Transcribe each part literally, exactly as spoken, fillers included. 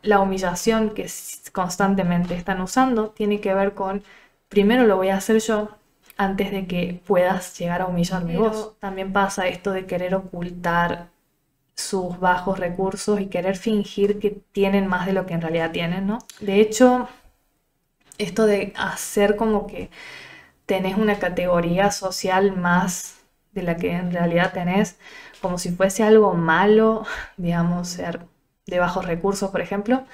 la humillación que constantemente están usando tiene que ver con, primero lo voy a hacer yo antes de que puedas llegar a humillarme vos. También pasa esto de querer ocultar sus bajos recursos y querer fingir que tienen más de lo que en realidad tienen, ¿no? De hecho, esto de hacer como que tenés una categoría social más de la que en realidad tenés, como si fuese algo malo, digamos, ser de bajos recursos, por ejemplo,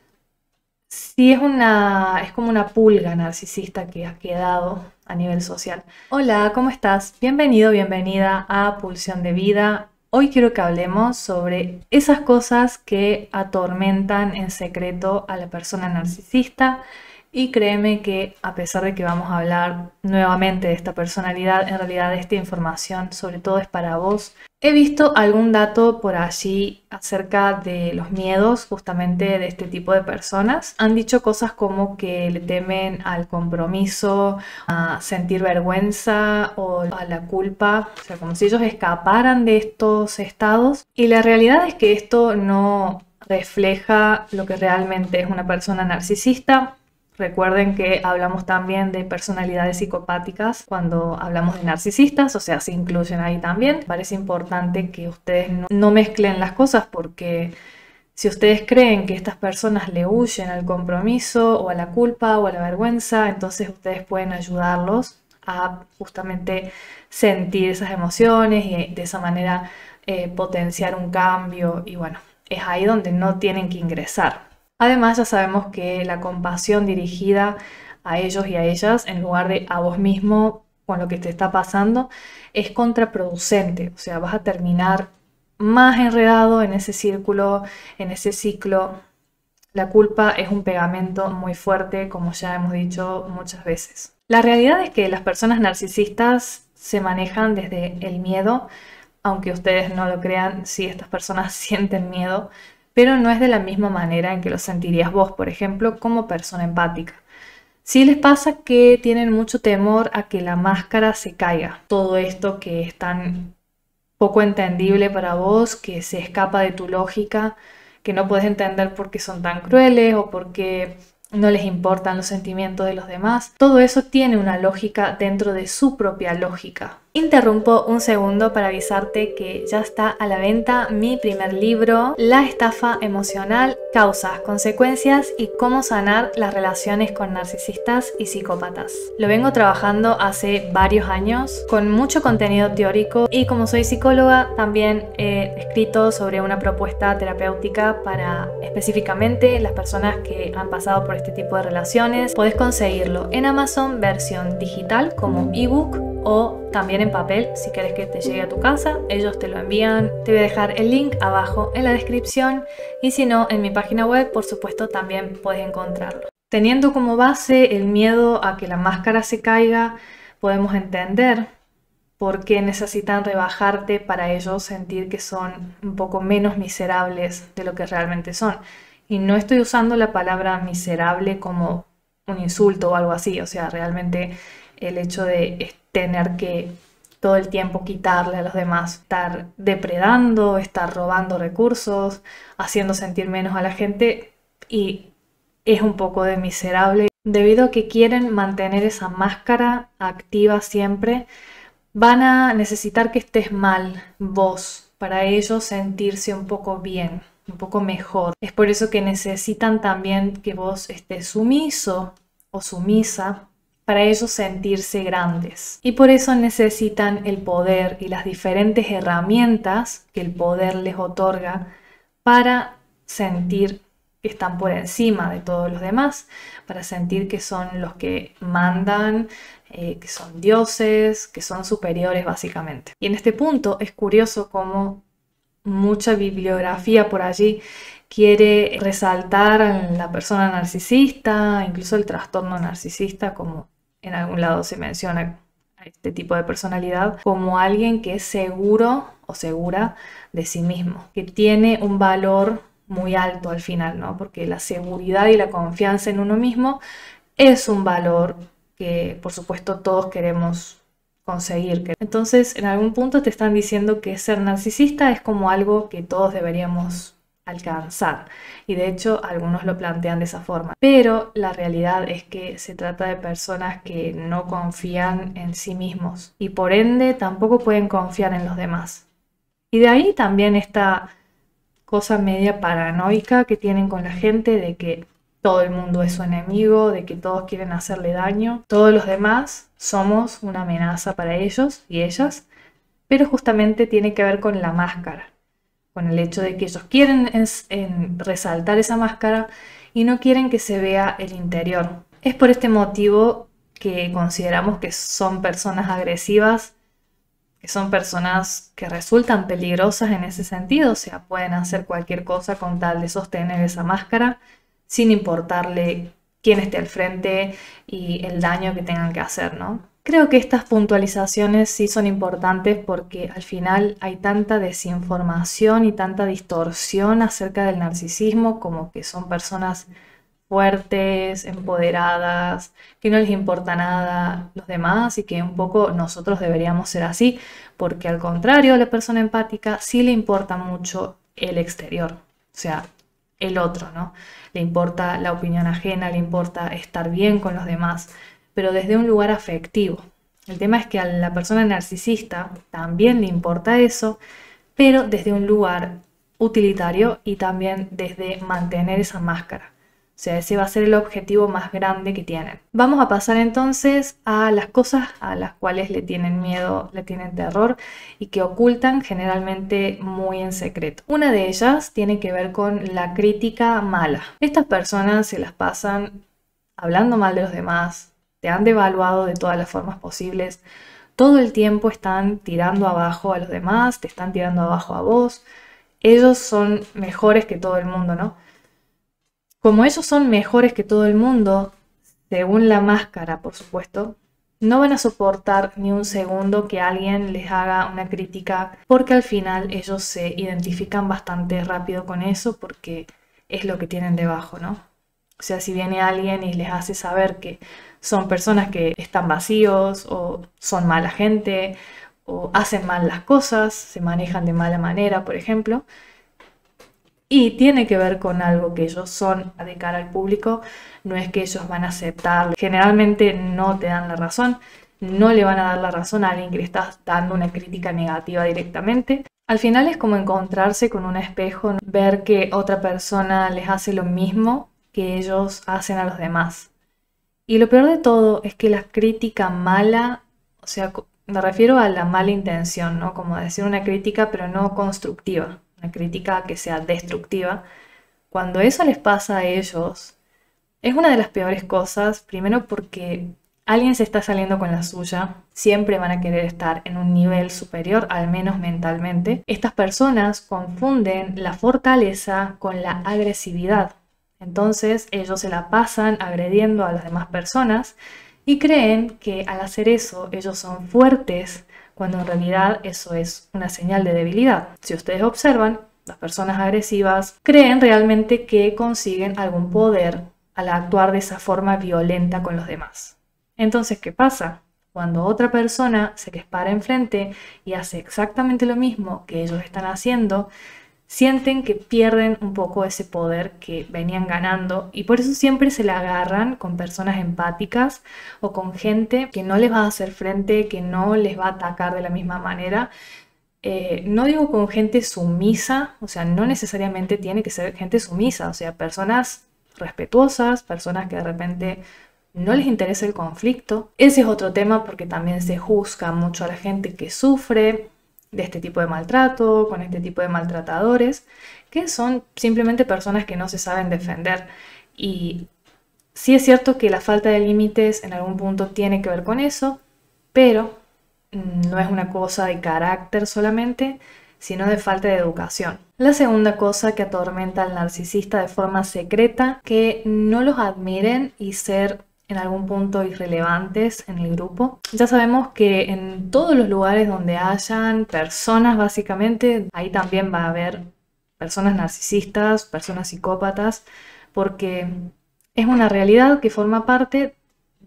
sí es una, es como una pulga narcisista que ha quedado a nivel social. Hola, ¿cómo estás? Bienvenido, bienvenida a Pulsión de Vida. Hoy quiero que hablemos sobre esas cosas que atormentan en secreto a la persona narcisista. Y créeme que a pesar de que vamos a hablar nuevamente de esta personalidad, en realidad esta información sobre todo es para vos. He visto algún dato por allí acerca de los miedos justamente de este tipo de personas. Han dicho cosas como que le temen al compromiso, a sentir vergüenza o a la culpa, o sea, como si ellos escaparan de estos estados. Y la realidad es que esto no refleja lo que realmente es una persona narcisista. Recuerden que hablamos también de personalidades psicopáticas cuando hablamos de narcisistas, o sea, se incluyen ahí también. Parece importante que ustedes no, no mezclen las cosas porque si ustedes creen que estas personas le huyen al compromiso o a la culpa o a la vergüenza, entonces ustedes pueden ayudarlos a justamente sentir esas emociones y de esa manera eh, potenciar un cambio y bueno, es ahí donde no tienen que ingresar. Además, ya sabemos que la compasión dirigida a ellos y a ellas, en lugar de a vos mismo con lo que te está pasando, es contraproducente. O sea, vas a terminar más enredado en ese círculo, en ese ciclo. La culpa es un pegamento muy fuerte, como ya hemos dicho muchas veces. La realidad es que las personas narcisistas se manejan desde el miedo, aunque ustedes no lo crean, sí, estas personas sienten miedo, pero no es de la misma manera en que lo sentirías vos, por ejemplo, como persona empática. Sí les pasa que tienen mucho temor a que la máscara se caiga. Todo esto que es tan poco entendible para vos, que se escapa de tu lógica, que no puedes entender por qué son tan crueles o por qué no les importan los sentimientos de los demás. Todo eso tiene una lógica dentro de su propia lógica. Interrumpo un segundo para avisarte que ya está a la venta mi primer libro, La estafa emocional, causas, consecuencias y cómo sanar las relaciones con narcisistas y psicópatas. Lo vengo trabajando hace varios años con mucho contenido teórico y como soy psicóloga también he escrito sobre una propuesta terapéutica para específicamente las personas que han pasado por este tipo de relaciones. Podés conseguirlo en Amazon versión digital como ebook o también en papel si querés que te llegue a tu casa. Ellos te lo envían. Te voy a dejar el link abajo en la descripción y si no en mi página web por supuesto también puedes encontrarlo. Teniendo como base el miedo a que la máscara se caiga, podemos entender por qué necesitan rebajarte para ellos sentir que son un poco menos miserables de lo que realmente son. Y no estoy usando la palabra miserable como un insulto o algo así, o sea, realmente el hecho de tener que todo el tiempo quitarle a los demás, estar depredando, estar robando recursos, haciendo sentir menos a la gente y es un poco de miserable. Debido a que quieren mantener esa máscara activa siempre, van a necesitar que estés mal vos para ellos sentirse un poco bien, un poco mejor. Es por eso que necesitan también que vos estés sumiso o sumisa para ellos sentirse grandes. Y por eso necesitan el poder y las diferentes herramientas que el poder les otorga para sentir que están por encima de todos los demás, para sentir que son los que mandan, eh, que son dioses, que son superiores básicamente. Y en este punto es curioso cómo mucha bibliografía por allí quiere resaltar a la persona narcisista, incluso el trastorno narcisista, como en algún lado se menciona a este tipo de personalidad, como alguien que es seguro o segura de sí mismo, que tiene un valor muy alto al final, ¿no? Porque la seguridad y la confianza en uno mismo es un valor que, por supuesto, todos queremos conseguir. Entonces, en algún punto te están diciendo que ser narcisista es como algo que todos deberíamos alcanzar. Y de hecho algunos lo plantean de esa forma. Pero la realidad es que se trata de personas que no confían en sí mismos y por ende tampoco pueden confiar en los demás. Y de ahí también esta cosa media paranoica que tienen con la gente de que todo el mundo es su enemigo, de que todos quieren hacerle daño. Todos los demás somos una amenaza para ellos y ellas, pero justamente tiene que ver con la máscara, con el hecho de que ellos quieren es, en resaltar esa máscara y no quieren que se vea el interior. Es por este motivo que consideramos que son personas agresivas, que son personas que resultan peligrosas en ese sentido, o sea, pueden hacer cualquier cosa con tal de sostener esa máscara, sin importarle quién esté al frente y el daño que tengan que hacer, ¿no? Creo que estas puntualizaciones sí son importantes porque al final hay tanta desinformación y tanta distorsión acerca del narcisismo, como que son personas fuertes, empoderadas, que no les importa nada los demás y que un poco nosotros deberíamos ser así, porque al contrario, a la persona empática sí le importa mucho el exterior, o sea, el otro, ¿no? Le importa la opinión ajena, le importa estar bien con los demás, pero desde un lugar afectivo. El tema es que a la persona narcisista también le importa eso, pero desde un lugar utilitario y también desde mantener esa máscara. O sea, ese va a ser el objetivo más grande que tienen. Vamos a pasar entonces a las cosas a las cuales le tienen miedo, le tienen terror y que ocultan generalmente muy en secreto. Una de ellas tiene que ver con la crítica mala. Estas personas se las pasan hablando mal de los demás, te han devaluado de todas las formas posibles. Todo el tiempo están tirando abajo a los demás, te están tirando abajo a vos. Ellos son mejores que todo el mundo, ¿no? Como ellos son mejores que todo el mundo, según la máscara, por supuesto, no van a soportar ni un segundo que alguien les haga una crítica, porque al final ellos se identifican bastante rápido con eso, porque es lo que tienen debajo, ¿no? O sea, si viene alguien y les hace saber que son personas que están vacíos o son mala gente o hacen mal las cosas, se manejan de mala manera, por ejemplo, y tiene que ver con algo que ellos son de cara al público, no es que ellos van a aceptar, generalmente no te dan la razón, no le van a dar la razón a alguien que le estás dando una crítica negativa directamente. Al final es como encontrarse con un espejo, ver que otra persona les hace lo mismo que ellos hacen a los demás. Y lo peor de todo es que la crítica mala, o sea, me refiero a la mala intención, ¿no? Como decir una crítica pero no constructiva. Una crítica que sea destructiva, cuando eso les pasa a ellos, es una de las peores cosas, primero porque alguien se está saliendo con la suya, siempre van a querer estar en un nivel superior, al menos mentalmente. Estas personas confunden la fortaleza con la agresividad, entonces ellos se la pasan agrediendo a las demás personas y creen que al hacer eso ellos son fuertes, cuando en realidad eso es una señal de debilidad. Si ustedes observan, las personas agresivas creen realmente que consiguen algún poder al actuar de esa forma violenta con los demás. Entonces, ¿qué pasa? Cuando otra persona se les para enfrente y hace exactamente lo mismo que ellos están haciendo, sienten que pierden un poco ese poder que venían ganando y por eso siempre se le agarran con personas empáticas o con gente que no les va a hacer frente, que no les va a atacar de la misma manera. Eh, no digo con gente sumisa, o sea, no necesariamente tiene que ser gente sumisa, o sea, personas respetuosas, personas que de repente no les interesa el conflicto. Ese es otro tema porque también se juzga mucho a la gente que sufre de este tipo de maltrato, con este tipo de maltratadores, que son simplemente personas que no se saben defender. Y sí es cierto que la falta de límites en algún punto tiene que ver con eso, pero no es una cosa de carácter solamente, sino de falta de educación. La segunda cosa que atormenta al narcisista de forma secreta, que no los admiren y ser en algún punto irrelevantes en el grupo. Ya sabemos que en todos los lugares donde hayan personas, básicamente, ahí también va a haber personas narcisistas, personas psicópatas, porque es una realidad que forma parte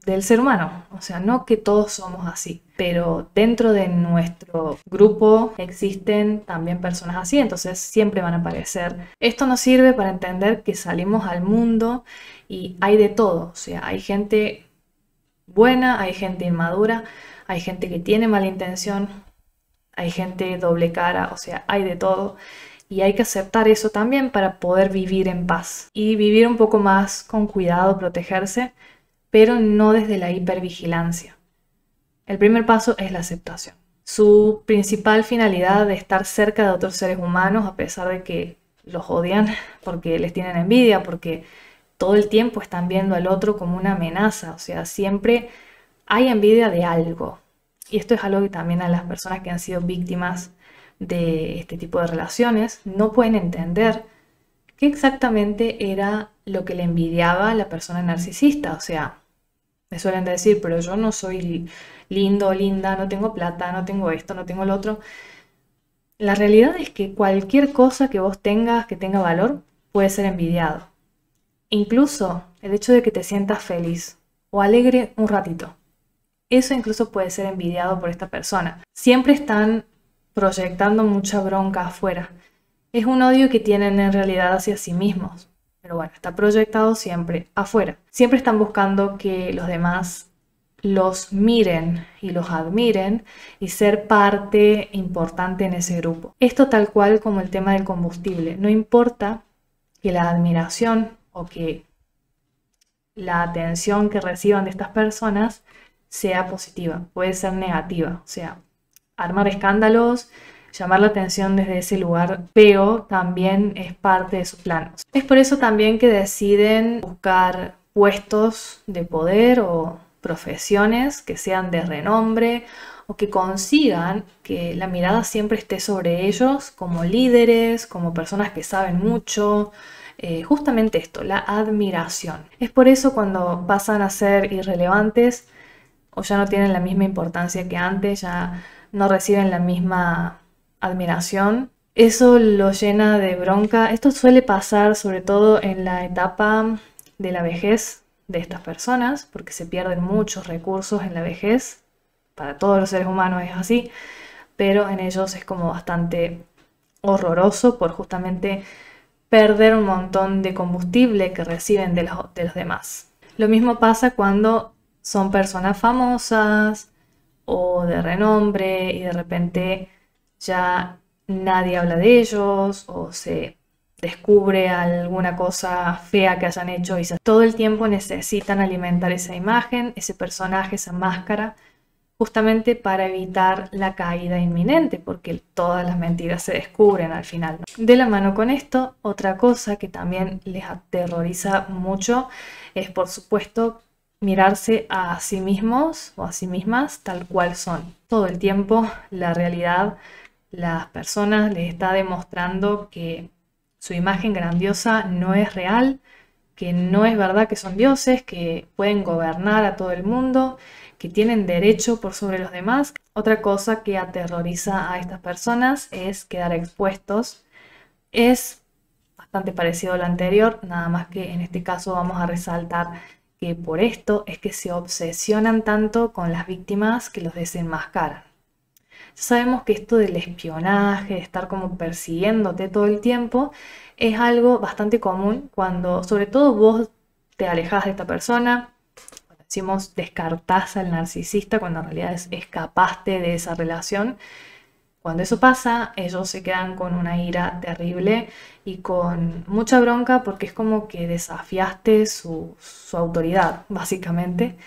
del ser humano. O sea, no que todos somos así, pero dentro de nuestro grupo existen también personas así, entonces siempre van a aparecer. Esto nos sirve para entender que salimos al mundo y hay de todo. O sea, hay gente buena, hay gente inmadura, hay gente que tiene mala intención, hay gente doble cara, o sea, hay de todo. Y hay que aceptar eso también para poder vivir en paz y vivir un poco más con cuidado, protegerse, pero no desde la hipervigilancia. El primer paso es la aceptación. Su principal finalidad de estar cerca de otros seres humanos, a pesar de que los odian porque les tienen envidia, porque todo el tiempo están viendo al otro como una amenaza, o sea, siempre hay envidia de algo. Y esto es algo que también a las personas que han sido víctimas de este tipo de relaciones no pueden entender qué exactamente era lo que le envidiaba a la persona narcisista. O sea, me suelen decir, pero yo no soy lindo o linda, no tengo plata, no tengo esto, no tengo lo otro. La realidad es que cualquier cosa que vos tengas que tenga valor puede ser envidiado. Incluso el hecho de que te sientas feliz o alegre un ratito. Eso incluso puede ser envidiado por esta persona. Siempre están proyectando mucha bronca afuera. Es un odio que tienen en realidad hacia sí mismos. Pero bueno, está proyectado siempre afuera. Siempre están buscando que los demás los miren y los admiren y ser parte importante en ese grupo. Esto tal cual como el tema del combustible. No importa que la admiración o que la atención que reciban de estas personas sea positiva, puede ser negativa. O sea, armar escándalos, llamar la atención desde ese lugar feo también es parte de sus planos. Es por eso también que deciden buscar puestos de poder o profesiones que sean de renombre o que consigan que la mirada siempre esté sobre ellos como líderes, como personas que saben mucho. Eh, justamente esto, la admiración. Es por eso cuando pasan a ser irrelevantes o ya no tienen la misma importancia que antes, ya no reciben la misma admiración, eso lo llena de bronca. Esto suele pasar sobre todo en la etapa de la vejez de estas personas, porque se pierden muchos recursos en la vejez. Para todos los seres humanos es así, pero en ellos es como bastante horroroso por justamente perder un montón de combustible que reciben de los, de los demás. Lo mismo pasa cuando son personas famosas o de renombre y de repente ya nadie habla de ellos o se descubre alguna cosa fea que hayan hecho y todo el tiempo necesitan alimentar esa imagen, ese personaje, esa máscara, justamente para evitar la caída inminente, porque todas las mentiras se descubren al final, ¿no? De la mano con esto, otra cosa que también les aterroriza mucho es, por supuesto, mirarse a sí mismos o a sí mismas tal cual son. Todo el tiempo la realidad, las personas les está demostrando que su imagen grandiosa no es real, que no es verdad que son dioses, que pueden gobernar a todo el mundo, que tienen derecho por sobre los demás. Otra cosa que aterroriza a estas personas es quedar expuestos. Es bastante parecido a lo anterior, nada más que en este caso vamos a resaltar que por esto es que se obsesionan tanto con las víctimas que los desenmascaran. Ya sabemos que esto del espionaje, de estar como persiguiéndote todo el tiempo, es algo bastante común cuando, sobre todo, vos te alejas de esta persona. Cuando decimos descartás al narcisista, cuando en realidad es, escapaste de esa relación. Cuando eso pasa, ellos se quedan con una ira terrible y con mucha bronca porque es como que desafiaste su, su autoridad, básicamente.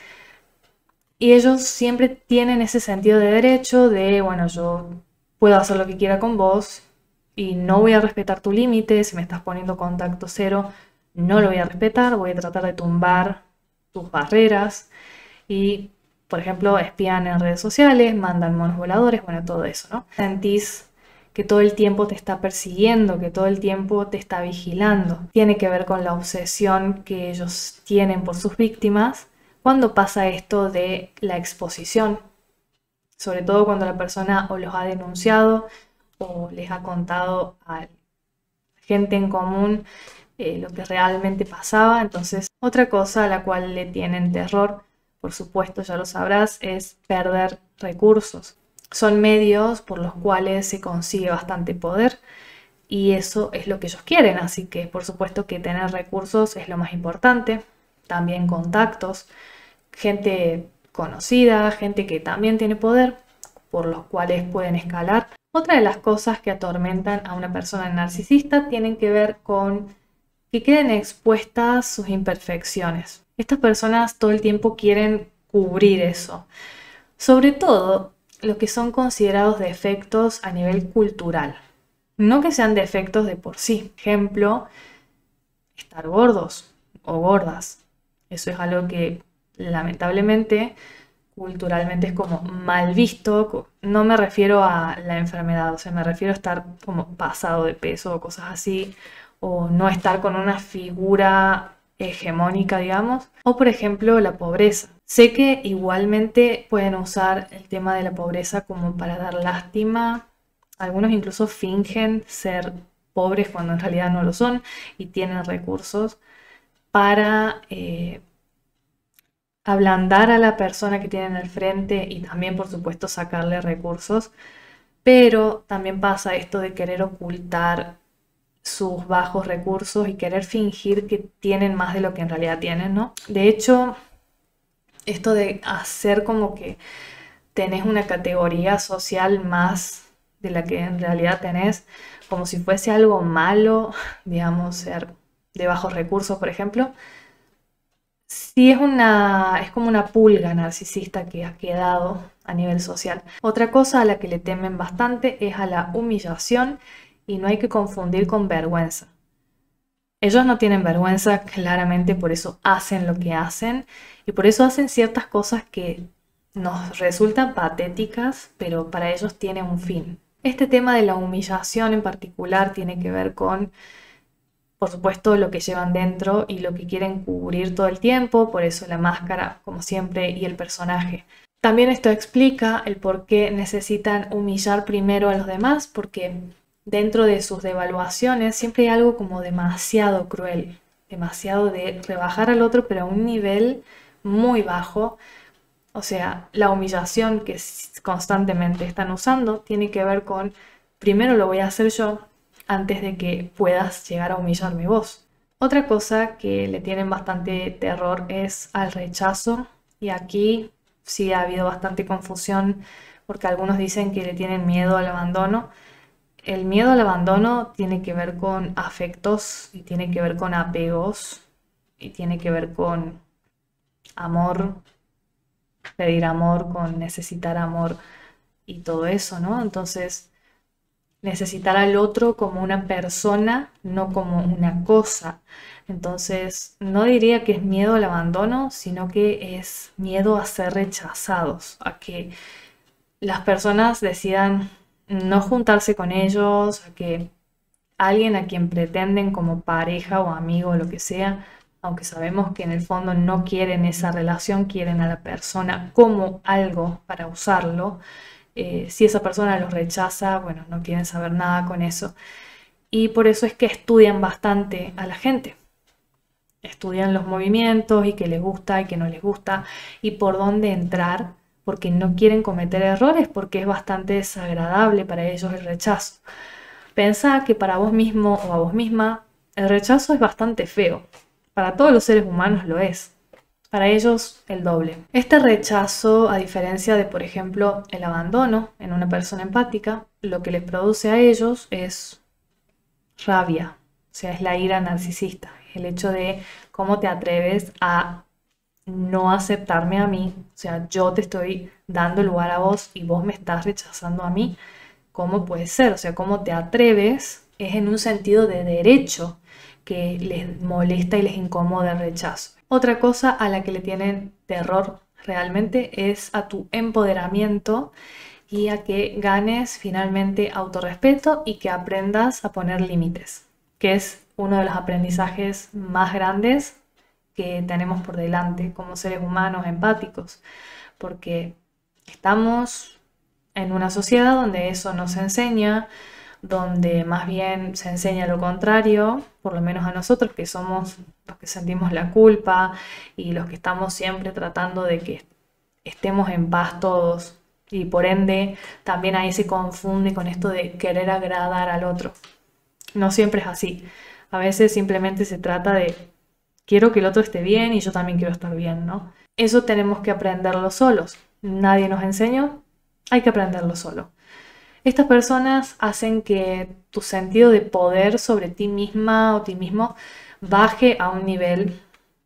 Y ellos siempre tienen ese sentido de derecho de, bueno, yo puedo hacer lo que quiera con vos y no voy a respetar tu límite. Si me estás poniendo contacto cero, no lo voy a respetar, voy a tratar de tumbar tus barreras. Y, por ejemplo, espían en redes sociales, mandan monos voladores, bueno, todo eso, ¿no? Sentís que todo el tiempo te está persiguiendo, que todo el tiempo te está vigilando. Tiene que ver con la obsesión que ellos tienen por sus víctimas. Cuando pasa esto de la exposición, sobre todo cuando la persona o los ha denunciado o les ha contado a gente en común eh, lo que realmente pasaba. Entonces, otra cosa a la cual le tienen terror por supuesto ya lo sabrás, es perder recursos. Son medios por los cuales se consigue bastante poder y eso es lo que ellos quieren, así que por supuesto que tener recursos es lo más importante, también contactos, gente conocida, gente que también tiene poder, por los cuales pueden escalar. Otra de las cosas que atormentan a una persona narcisista tienen que ver con que queden expuestas sus imperfecciones. Estas personas todo el tiempo quieren cubrir eso, sobre todo lo que son considerados defectos a nivel cultural. No que sean defectos de por sí. Ejemplo, estar gordos o gordas. Eso es algo que lamentablemente culturalmente es como mal visto. No me refiero a la enfermedad, o sea, me refiero a estar como pasado de peso o cosas así, o no estar con una figura hegemónica, digamos. O por ejemplo, la pobreza. Sé que igualmente pueden usar el tema de la pobreza como para dar lástima. Algunos incluso fingen ser pobres cuando en realidad no lo son y tienen recursos para eh, ablandar a la persona que tienen al frente y también, por supuesto, sacarle recursos. Pero también pasa esto de querer ocultar sus bajos recursos y querer fingir que tienen más de lo que en realidad tienen, ¿no? De hecho, esto de hacer como que tenés una categoría social más de la que en realidad tenés, como si fuese algo malo, digamos, ser de bajos recursos, por ejemplo, sí es una, es como una pulga narcisista que ha quedado a nivel social. Otra cosa a la que le temen bastante es a la humillación y no hay que confundir con vergüenza. Ellos no tienen vergüenza, claramente, por eso hacen lo que hacen y por eso hacen ciertas cosas que nos resultan patéticas, pero para ellos tienen un fin. Este tema de la humillación en particular tiene que ver con, por supuesto, lo que llevan dentro y lo que quieren cubrir todo el tiempo, por eso la máscara, como siempre, y el personaje. También esto explica el por qué necesitan humillar primero a los demás, porque dentro de sus devaluaciones siempre hay algo como demasiado cruel, demasiado de rebajar al otro, pero a un nivel muy bajo. O sea, la humillación que constantemente están usando tiene que ver con, primero lo voy a hacer yo antes de que puedas llegar a humillarme vos. Otra cosa que le tienen bastante terror es al rechazo y aquí sí ha habido bastante confusión porque algunos dicen que le tienen miedo al abandono. El miedo al abandono tiene que ver con afectos y tiene que ver con apegos y tiene que ver con amor, pedir amor, con necesitar amor y todo eso, ¿no? Entonces, necesitar al otro como una persona, no como una cosa. Entonces, no diría que es miedo al abandono, sino que es miedo a ser rechazados, a que las personas decidan no juntarse con ellos, a que alguien a quien pretenden como pareja o amigo o lo que sea, aunque sabemos que en el fondo no quieren esa relación, quieren a la persona como algo para usarlo. Eh, si esa persona los rechaza, bueno, no quieren saber nada con eso. Y por eso es que estudian bastante a la gente. Estudian los movimientos y qué les gusta y qué no les gusta y por dónde entrar, porque no quieren cometer errores, porque es bastante desagradable para ellos el rechazo. Pensá que para vos mismo o a vos misma el rechazo es bastante feo. Para todos los seres humanos lo es. Para ellos el doble. Este rechazo, a diferencia de, por ejemplo, el abandono en una persona empática, lo que les produce a ellos es rabia. O sea, es la ira narcisista. El hecho de cómo te atreves a no aceptarme a mí. O sea, yo te estoy dando lugar a vos y vos me estás rechazando a mí. ¿Cómo puede ser? O sea, cómo te atreves es en un sentido de derecho que les molesta y les incomoda el rechazo. Otra cosa a la que le tienen terror realmente es a tu empoderamiento y a que ganes finalmente autorrespeto y que aprendas a poner límites, que es uno de los aprendizajes más grandes que tenemos por delante como seres humanos empáticos, porque estamos en una sociedad donde eso no se enseña, donde más bien se enseña lo contrario, por lo menos a nosotros que somos los que sentimos la culpa y los que estamos siempre tratando de que estemos en paz todos. Y por ende, también ahí se confunde con esto de querer agradar al otro. No siempre es así. A veces simplemente se trata de quiero que el otro esté bien y yo también quiero estar bien, ¿no? Eso tenemos que aprenderlo solos. Nadie nos enseñó, hay que aprenderlo solo. Estas personas hacen que tu sentido de poder sobre ti misma o ti mismo baje a un nivel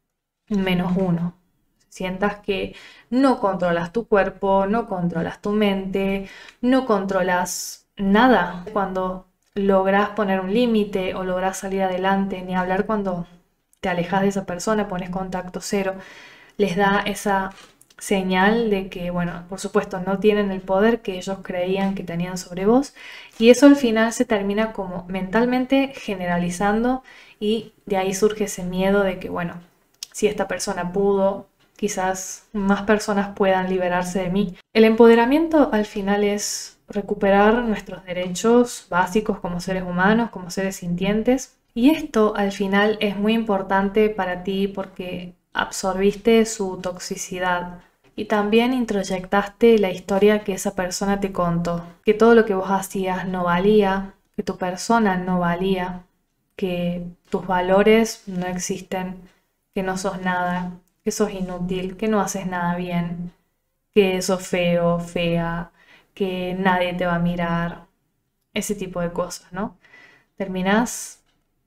menos uno. Sientas que no controlas tu cuerpo, no controlas tu mente, no controlas nada. Cuando logras poner un límite o logras salir adelante, ni hablar cuando te alejas de esa persona, pones contacto cero, les da esa señal de que, bueno, por supuesto, no tienen el poder que ellos creían que tenían sobre vos, y eso al final se termina como mentalmente generalizando, y de ahí surge ese miedo de que, bueno, si esta persona pudo, quizás más personas puedan liberarse de mí. El empoderamiento al final es recuperar nuestros derechos básicos como seres humanos, como seres sintientes. Y esto al final es muy importante para ti porque absorbiste su toxicidad y también introyectaste la historia que esa persona te contó, que todo lo que vos hacías no valía, que tu persona no valía, que tus valores no existen, que no sos nada, que sos inútil, que no haces nada bien, que sos feo, fea, que nadie te va a mirar, ese tipo de cosas, ¿no? Terminás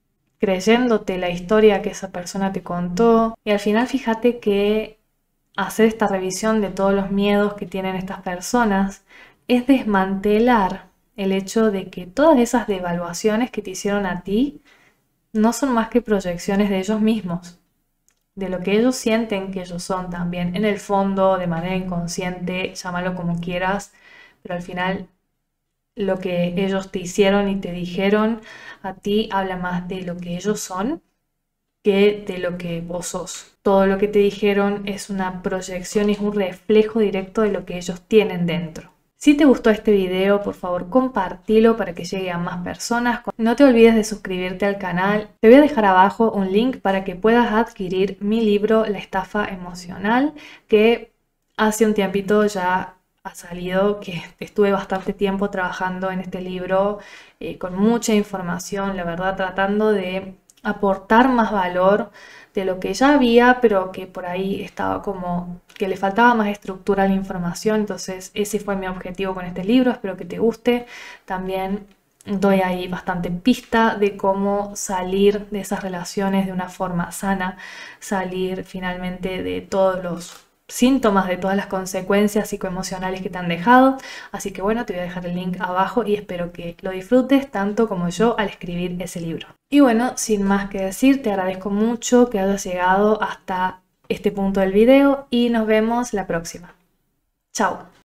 creyéndote la historia que esa persona te contó y al final fíjate que hacer esta revisión de todos los miedos que tienen estas personas es desmantelar el hecho de que todas esas devaluaciones que te hicieron a ti no son más que proyecciones de ellos mismos, de lo que ellos sienten que ellos son también, en el fondo, de manera inconsciente, llámalo como quieras, pero al final lo que ellos te hicieron y te dijeron a ti habla más de lo que ellos son que de lo que vos sos. Todo lo que te dijeron es una proyección y es un reflejo directo de lo que ellos tienen dentro. Si te gustó este video, por favor compartilo para que llegue a más personas. No te olvides de suscribirte al canal. Te voy a dejar abajo un link para que puedas adquirir mi libro La estafa emocional, que hace un tiempito ya ha salido, que estuve bastante tiempo trabajando en este libro eh, con mucha información, la verdad, tratando de aportar más valor de lo que ya había, pero que por ahí estaba como que le faltaba más estructura a la información. Entonces ese fue mi objetivo con este libro, espero que te guste. También doy ahí bastante pista de cómo salir de esas relaciones de una forma sana, salir finalmente de todos los síntomas, de todas las consecuencias psicoemocionales que te han dejado. Así que bueno, te voy a dejar el link abajo y espero que lo disfrutes tanto como yo al escribir ese libro. Y bueno, sin más que decir, te agradezco mucho que hayas llegado hasta este punto del video y nos vemos la próxima. Chao.